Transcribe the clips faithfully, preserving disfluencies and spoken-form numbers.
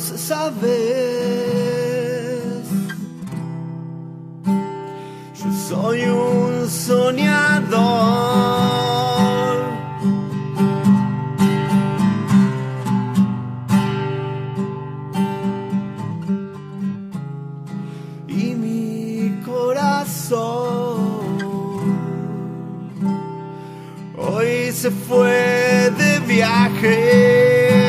sabes, yo soy un soñador. Y mi corazón hoy se fue de viaje.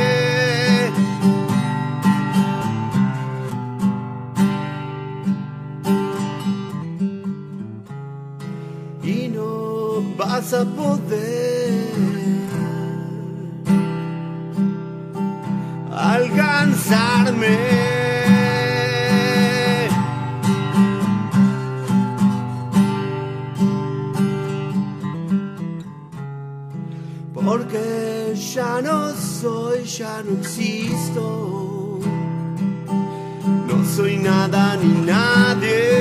Y no vas a poder alcanzarme. Porque ya no soy, ya no existo. No soy nada ni nadie.